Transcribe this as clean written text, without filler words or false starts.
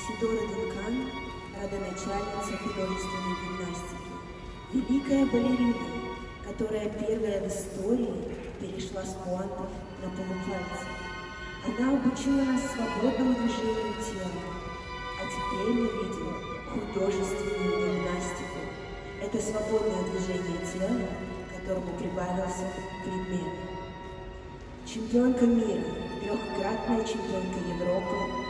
Сидора Дункан, родоначальница художественной гимнастики, великая балерина, которая первая в истории перешла с пуантов на полупальцы. Она обучила нас свободному движению тела, а теперь мы видим художественную гимнастику. Это свободное движение тела, к которому прибавился предмет. Чемпионка мира, трехкратная чемпионка Европы,